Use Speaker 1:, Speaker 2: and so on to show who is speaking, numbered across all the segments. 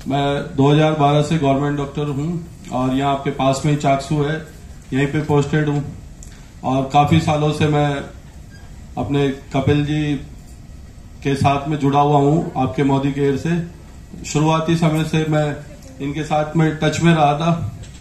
Speaker 1: मैं 2012 से government doctor हूं और यहाँ आपके पास में ही चाकसू है, यहीं पे पोस्टेड हूं। और काफी सालों से मैं अपने कपिल जी के साथ में जुड़ा हुआ हूं, आपके मोदी केयर से। शुरुआती समय से मैं इनके साथ में टच में रहा था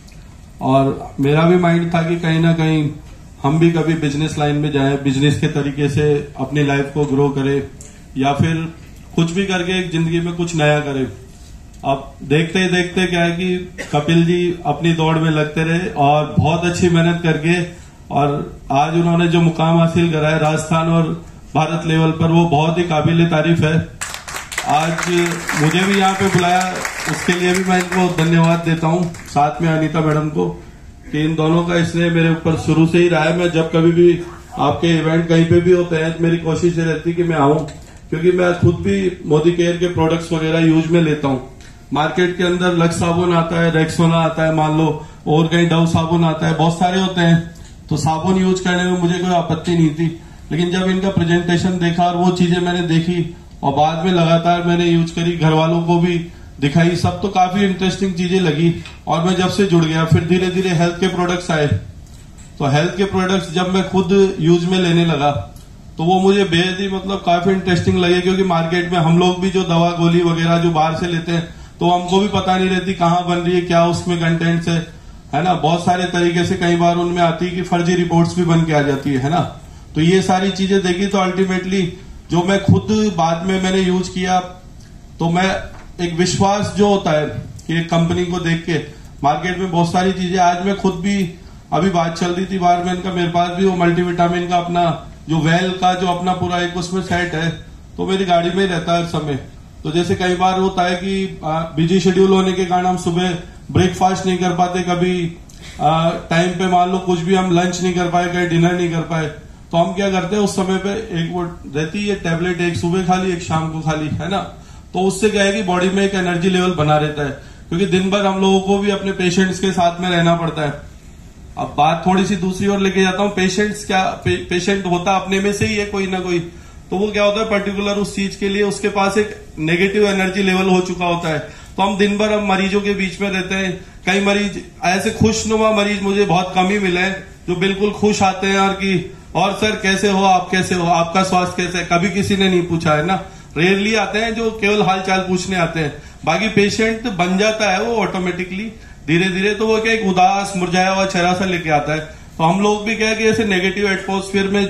Speaker 1: और मेरा भी माइंड था कि कहीं ना कहीं हम भी कभी बिजनेस लाइन में जाएं, बिजनेस के तरीके से अपनी लाइफ को ग्रो करें या फिर कुछ भी करके एक जिंदगी में कुछ नया करें। अब देखते ही देखते क्या है कि कपिल जी अपनी दौड़ में लगते रहे और बहुत अच्छी मेहनत करके और आज उन्होंने जो मुकाम हासिल करा है राजस्थान और भारत लेवल पर, वो बहुत ही काबिल तारीफ है। आज मुझे भी यहाँ पे बुलाया, उसके लिए भी मैं इनको धन्यवाद देता हूँ, साथ में अनीता मैडम को, कि इन दोनों का इसने मेरे ऊपर शुरू से ही रहा है। मैं जब कभी भी आपके इवेंट कहीं पे भी होते हैं, मेरी कोशिश ये रहती है कि मैं आऊं, क्योंकि मैं खुद भी मोदी केयर के प्रोडक्ट्स वगैरह यूज में लेता हूं। मार्केट के अंदर लक्स साबुन आता है, रेक्सोना आता है, मान लो, और कहीं डव साबुन आता है, बहुत सारे होते हैं। तो साबुन यूज करने में मुझे कोई आपत्ति नहीं थी, लेकिन जब इनका प्रेजेंटेशन देखा और वो चीजें मैंने देखी और बाद में लगातार मैंने यूज करी, घर वालों को भी दिखाई, सब तो काफी इंटरेस्टिंग चीजें लगी। और मैं जब से जुड़ गया, फिर धीरे धीरे हेल्थ के प्रोडक्ट्स आए। तो हेल्थ के प्रोडक्ट्स जब मैं खुद यूज में लेने लगा तो वो मुझे बेहद ही काफी इंटरेस्टिंग लगे, क्योंकि मार्केट में हम लोग भी जो दवा गोली वगैरह जो बाहर से लेते हैं तो हमको भी पता नहीं रहती कहाँ बन रही है, क्या उसमें कंटेंट्स है ना। बहुत सारे तरीके से कई बार उनमें आती है कि फर्जी रिपोर्ट्स भी बन के आ जाती है ना। तो ये सारी चीजें देखी तो अल्टीमेटली जो मैं खुद बाद में मैंने यूज किया, तो मैं एक विश्वास जो होता है कि एक कंपनी को देख के मार्केट में बहुत सारी चीजें, आज मैं खुद भी, अभी बात चल रही थी बाहर में इनका, मेरे पास भी वो मल्टीविटामिन का अपना जो वेल का जो अपना पूरा एक उसमें सेट है, तो मेरी गाड़ी में ही रहता है हर समय। तो जैसे कई बार होता है कि बिजी शेड्यूल होने के कारण हम सुबह ब्रेकफास्ट नहीं कर पाते, कभी टाइम पे मान लो कुछ भी हम लंच नहीं कर पाए, कहीं डिनर नहीं कर पाए, तो हम क्या करते हैं उस समय पे एक वो रहती है टैबलेट, एक सुबह खा ली, एक शाम को खा ली, है ना। तो उससे क्या है कि बॉडी में एक एनर्जी लेवल बना रहता है, क्योंकि दिन भर हम लोगों को भी अपने पेशेंट्स के साथ में रहना पड़ता है। अब बात थोड़ी सी दूसरी ओर लेके जाता हूँ, पेशेंट्स क्या, पेशेंट होता अपने में से ही है कोई ना कोई, तो वो क्या होता है पर्टिकुलर उस चीज के लिए उसके पास एक नेगेटिव एनर्जी लेवल हो चुका होता है। तो हम दिन भर हम मरीजों के बीच में रहते हैं। कई मरीज ऐसे खुशनुमा मरीज मुझे बहुत कम ही मिले हैं जो बिल्कुल खुश आते हैं और सर कैसे हो आप, कैसे हो, आपका स्वास्थ्य कैसे है, कभी किसी ने नहीं पूछा है ना। रेयरली आते हैं जो केवल हाल चाल पूछने आते हैं। बाकी पेशेंट बन जाता है वो ऑटोमेटिकली धीरे धीरे, तो वो क्या एक उदास मुरझाया हुआ चेहरा सा लेके आता है। तो हम लोग भी क्या है कि ऐसे नेगेटिव एटमॉस्फेयर में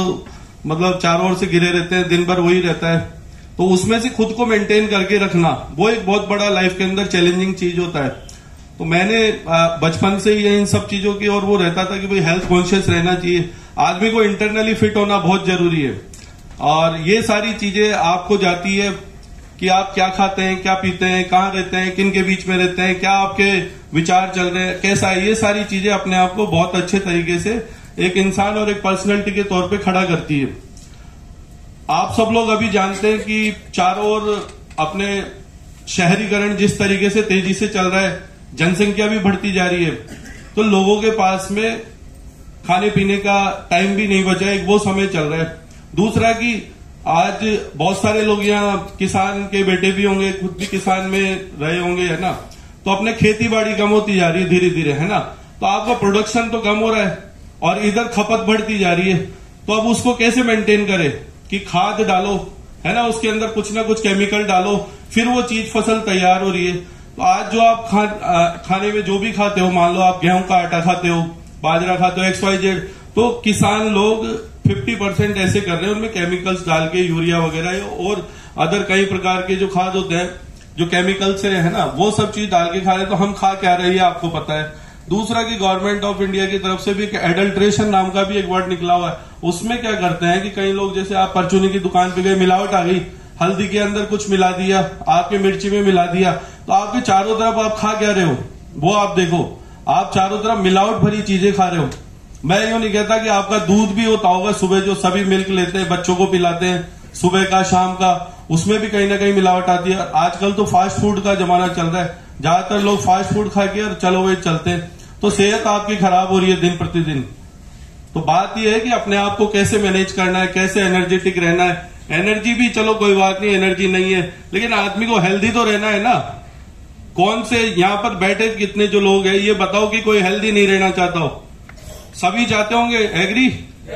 Speaker 1: चारों ओर से घिरे रहते हैं, दिन भर वही रहता है। तो उसमें से खुद को मेंटेन करके रखना वो एक बहुत बड़ा लाइफ के अंदर चैलेंजिंग चीज होता है। तो मैंने बचपन से ही इन सब चीजों की और वो रहता था कि भाई हेल्थ कॉन्शियस रहना चाहिए, आदमी को इंटरनली फिट होना बहुत जरूरी है। और ये सारी चीजें आपको जाती है कि आप क्या खाते हैं, क्या पीते हैं, कहाँ रहते हैं, किन के बीच में रहते हैं, क्या आपके विचार चल रहे हैं, कैसा है, ये सारी चीजें अपने आप को बहुत अच्छे तरीके से एक इंसान और एक पर्सनैलिटी के तौर पे खड़ा करती है। आप सब लोग अभी जानते हैं कि चारों ओर अपने शहरीकरण जिस तरीके से तेजी से चल रहा है, जनसंख्या भी बढ़ती जा रही है, तो लोगों के पास में खाने पीने का टाइम भी नहीं बचा, एक वो समय चल रहा है। दूसरा कि आज बहुत सारे लोग यहाँ किसान के बेटे भी होंगे, खुद भी किसान में रहे होंगे, है ना। तो अपने खेती बाड़ी कम होती जा रही है धीरे धीरे, है ना। तो आपका प्रोडक्शन तो कम हो रहा है और इधर खपत बढ़ती जा रही है। तो अब उसको कैसे मेंटेन करें कि खाद डालो, है ना, उसके अंदर कुछ ना कुछ केमिकल डालो, फिर वो चीज फसल तैयार हो रही है। तो आज जो आप खाने में जो भी खाते हो, मान लो आप गेहूं का आटा खाते हो, बाजरा खाते हो, XYZ, तो किसान लोग 50% ऐसे कर रहे हैं, उनमें केमिकल्स डाल के, यूरिया वगैरह और अदर कई प्रकार के जो खाद होते हैं जो केमिकल से, है ना, वो सब चीज डाल के खा रहे हैं। तो हम खा क्या रहे हैं आपको पता है। दूसरा कि गवर्नमेंट ऑफ इंडिया की तरफ से भी एडल्ट्रेशन नाम का भी एक वर्ड निकला हुआ है। उसमें क्या करते हैं कि कई लोग, जैसे आप परचूनी की दुकान पे गए, मिलावट आ गई, हल्दी के अंदर कुछ मिला दिया, आपके मिर्ची में मिला दिया, तो आपके चारों तरफ आप खा क्या रहे हो वो आप देखो, आप चारों तरफ मिलावट भरी चीजें खा रहे हो। मैं यूं नहीं कहता कि आपका दूध भी होता होगा, सुबह जो सभी मिल्क लेते हैं बच्चों को पिलाते हैं सुबह का शाम का, उसमें भी कहीं ना कहीं मिलावट आती है। आजकल तो फास्ट फूड का जमाना चल रहा है, ज्यादातर लोग फास्ट फूड खा के और चलो वे चलते हैं, तो सेहत आपकी खराब हो रही है दिन प्रतिदिन। तो बात यह है कि अपने आप को कैसे मैनेज करना है, कैसे एनर्जेटिक रहना है। एनर्जी भी चलो कोई बात नहीं, एनर्जी नहीं है, लेकिन आदमी को हेल्दी तो रहना है ना। कौन से यहाँ पर बैठे कितने जो लोग हैं, ये बताओ कि कोई हेल्दी नहीं रहना चाहता हो? सभी चाहते होंगे, एग्री?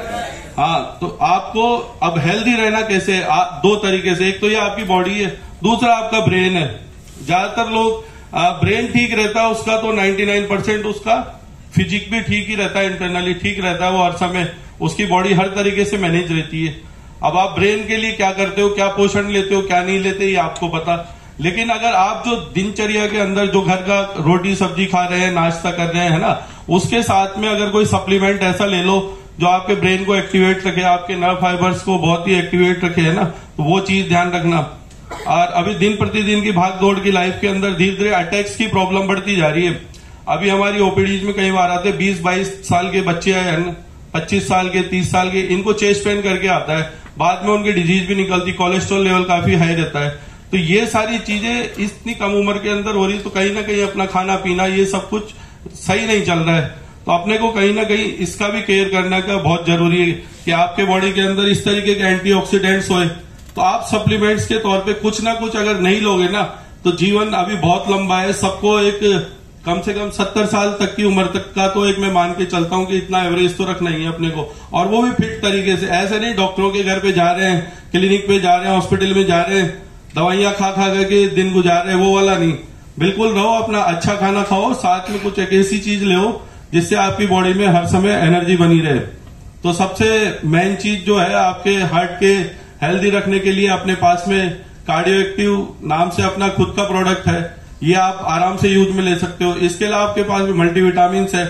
Speaker 1: हाँ, तो आपको अब हेल्दी रहना कैसे है? दो तरीके से, एक तो ये आपकी बॉडी है, दूसरा आपका ब्रेन है। ज्यादातर लोग ब्रेन ठीक रहता है उसका, तो 99% उसका फिजिक भी ठीक ही रहता है, इंटरनली ठीक रहता है, वो हर समय उसकी बॉडी हर तरीके से मैनेज रहती है। अब आप ब्रेन के लिए क्या करते हो, क्या पोषण लेते हो, क्या नहीं लेते, ये आपको पता। लेकिन अगर आप जो दिनचर्या के अंदर जो घर का रोटी सब्जी खा रहे हैं, नाश्ता कर रहे हैं, है ना, उसके साथ में अगर कोई सप्लीमेंट ऐसा ले लो जो आपके ब्रेन को एक्टिवेट रखे, आपके नर्व फाइबर्स को बहुत ही एक्टिवेट रखे, है ना, तो वो चीज ध्यान रखना। और अभी दिन प्रतिदिन की भाग दौड़ की लाइफ के अंदर धीरे धीरे अटैक्स की प्रॉब्लम बढ़ती जा रही है। अभी हमारी ओपीडीज में कई बार आते 20-22 साल के बच्चे आए, 25 साल के, 30 साल के, इनको चेस्ट पेन करके आता है, बाद में उनकी डिजीज भी निकलती, कोलेस्ट्रॉल लेवल काफी हाई रहता है। तो ये सारी चीजें इतनी कम उम्र के अंदर हो रही, तो कहीं ना कहीं अपना खाना पीना ये सब कुछ सही नहीं चल रहा है। तो अपने को कहीं ना कहीं इसका भी केयर करना का बहुत जरूरी है कि आपके बॉडी के अंदर इस तरीके के एंटीऑक्सीडेंट्स होए। तो आप सप्लीमेंट्स के तौर पे कुछ ना कुछ अगर नहीं लोगे ना, तो जीवन अभी बहुत लंबा है। सबको एक कम से कम 70 साल तक की उम्र तक का तो एक मैं मान के चलता हूं कि इतना एवरेज तो रखना ही है अपने को, और वो भी फिट तरीके से। ऐसे नहीं डॉक्टरों के घर पे जा रहे हैं, क्लिनिक पे जा रहे हैं, हॉस्पिटल में जा रहे हैं, दवाइयां खा खा करके दिन गुजार रहे हैं, वो वाला नहीं। बिल्कुल रहो, अपना अच्छा खाना खाओ, साथ में कुछ एक ऐसी चीज ले जिससे आपकी बॉडी में हर समय एनर्जी बनी रहे। तो सबसे मेन चीज जो है आपके हार्ट के हेल्दी रखने के लिए अपने पास में कार्डियो एक्टिव नाम से अपना खुद का प्रोडक्ट है, ये आप आराम से यूज में ले सकते हो। इसके अलावा आपके पास में मल्टीविटामिन है।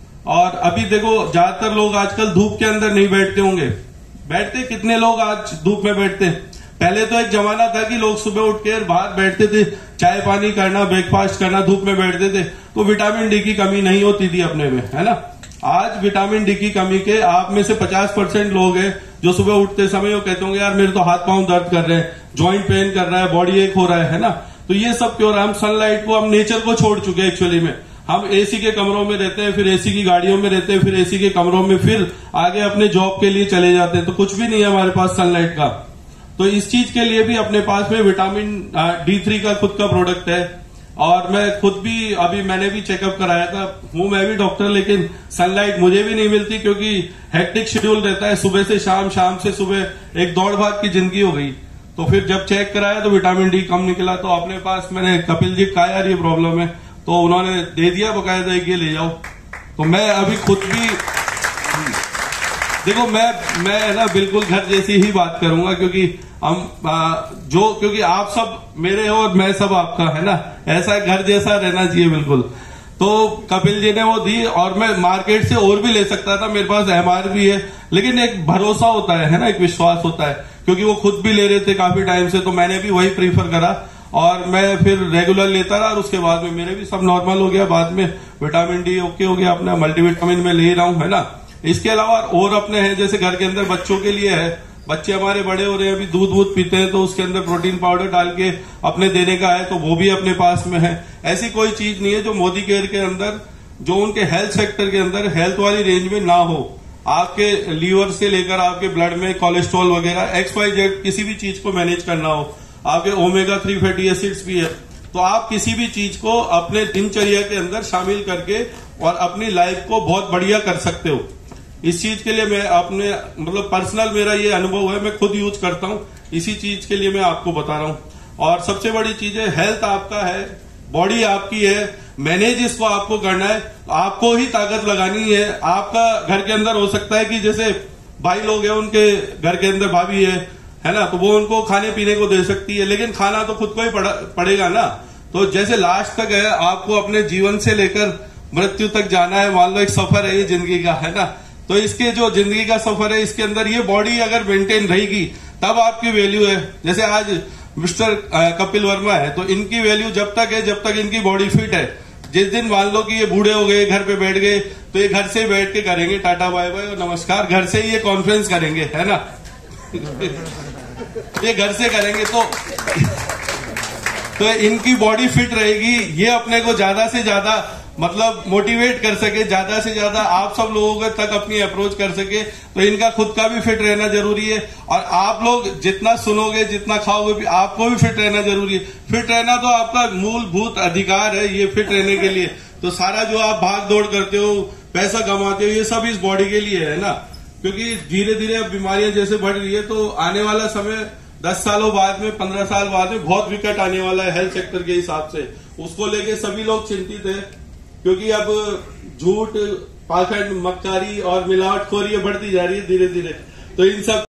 Speaker 1: और अभी देखो ज्यादातर लोग आजकल धूप के अंदर नहीं बैठते होंगे, बैठते कितने लोग आज धूप में बैठते हैं? पहले तो एक जमाना था कि लोग सुबह उठ के बाहर बैठते थे, चाय पानी करना, ब्रेकफास्ट करना, धूप में बैठते थे, तो विटामिन डी की कमी नहीं होती थी अपने में, है ना। आज विटामिन डी की कमी के आप में से 50% लोग हैं जो सुबह उठते समय वो कहते होंगे यार मेरे तो हाथ पांव दर्द कर रहे हैं, ज्वाइंट पेन कर रहा है, बॉडी एक हो रहा है ना। तो ये सब क्यों? हम सनलाइट को, हम नेचर को छोड़ चुके हैं एक्चुअली में। हम एसी के कमरों में रहते हैं, फिर एसी की गाड़ियों में रहते हैं, फिर एसी के कमरों में, फिर आगे अपने जॉब के लिए चले जाते हैं, तो कुछ भी नहीं है हमारे पास सनलाइट का। तो इस चीज के लिए भी अपने पास में विटामिन D3 का खुद का प्रोडक्ट है। और मैं खुद भी अभी मैंने भी चेकअप कराया था, हूं मैं भी डॉक्टर, लेकिन सनलाइट मुझे भी नहीं मिलती क्योंकि हेक्टिक शेड्यूल रहता है, सुबह से शाम, शाम से सुबह, एक दौड़ भाग की जिंदगी हो गई। तो फिर जब चेक कराया तो विटामिन डी कम निकला। तो अपने पास मैंने कपिल जी कहा यार ये प्रॉब्लम है, तो उन्होंने दे दिया बकायदा, एक ये ले जाओ। तो मैं अभी खुद भी देखो मैं ना बिल्कुल घर जैसी ही बात करूंगा, क्योंकि हम क्योंकि आप सब मेरे हो और मैं सब आपका, है ना, ऐसा घर जैसा रहना चाहिए बिल्कुल। तो कपिल जी ने वो दी, और मैं मार्केट से और भी ले सकता था, मेरे पास MR भी है, लेकिन एक भरोसा होता है ना, एक विश्वास होता है, क्योंकि वो खुद भी ले रहे थे काफी टाइम से, तो मैंने भी वही प्रीफर करा और मैं फिर रेगुलर लेता रहा। और उसके बाद में मेरे भी सब नॉर्मल हो गया, बाद में विटामिन डी ओके हो गया, अपना मल्टीविटामिन में ले रहा हूं, है ना। इसके अलावा और अपने हैं, जैसे घर के अंदर बच्चों के लिए है, बच्चे हमारे बड़े हो रहे हैं, अभी दूध पीते हैं, तो उसके अंदर प्रोटीन पाउडर डाल के अपने देने का है, तो वो भी अपने पास में है। ऐसी कोई चीज नहीं है जो मोदी केयर के अंदर, जो उनके हेल्थ सेक्टर के अंदर हेल्थ वाली रेंज में ना हो। आपके लीवर से लेकर आपके ब्लड में कोलेस्ट्रॉल वगैरह XYZ किसी भी चीज को मैनेज करना हो, आपके ओमेगा-3 फैटी एसिड्स भी है, तो आप किसी भी चीज को अपने दिनचर्या के अंदर शामिल करके और अपनी लाइफ को बहुत बढ़िया कर सकते हो। इस चीज के लिए मैं अपने मतलब पर्सनल मेरा ये अनुभव है, मैं खुद यूज करता हूँ, इसी चीज के लिए मैं आपको बता रहा हूँ। और सबसे बड़ी चीज है, हेल्थ आपका है, बॉडी आपकी है, मैनेज इसको आपको करना है, आपको ही ताकत लगानी है। आपका घर के अंदर हो सकता है कि जैसे भाई लोग हैं, उनके घर के अंदर भाभी है ना, तो वो उनको खाने पीने को दे सकती है, लेकिन खाना तो खुद को ही पड़ेगा ना। तो जैसे लास्ट तक है, आपको अपने जीवन से लेकर मृत्यु तक जाना है, मान लो एक सफर है ये जिंदगी का, है ना। तो इसके जो जिंदगी का सफर है, इसके अंदर ये बॉडी अगर मेंटेन रहेगी तब आपकी वैल्यू है। जैसे आज मिस्टर कपिल वर्मा है, तो इनकी वैल्यू जब तक है जब तक इनकी बॉडी फिट है। जिस दिन मान लो कि ये बूढ़े हो गए, घर पे बैठ गए, तो ये घर से बैठ के करेंगे टाटा बाय बाय और नमस्कार, घर से ही ये कॉन्फ्रेंस करेंगे, है ना। ये घर से करेंगे, तो इनकी बॉडी फिट रहेगी, ये अपने को ज्यादा से ज्यादा मतलब मोटिवेट कर सके, ज्यादा से ज्यादा आप सब लोगों तक अपनी अप्रोच कर सके। तो इनका खुद का भी फिट रहना जरूरी है, और आप लोग जितना सुनोगे जितना खाओगे भी आपको भी फिट रहना जरूरी है। फिट रहना तो आपका मूलभूत अधिकार है ये फिट रहने के लिए। तो सारा जो आप भाग दौड़ करते हो, पैसा कमाते हो, ये सब इस बॉडी के लिए है ना। क्योंकि धीरे धीरे अब बीमारियां जैसे बढ़ रही है, तो आने वाला समय 10 सालों बाद में, 15 साल बाद में बहुत विकट आने वाला है हेल्थ सेक्टर के हिसाब से। उसको लेके सभी लोग चिंतित है, क्योंकि अब झूठ, पाखंड, मक्कारी और मिलावटखोरी बढ़ती जा रही है धीरे धीरे। तो इन सब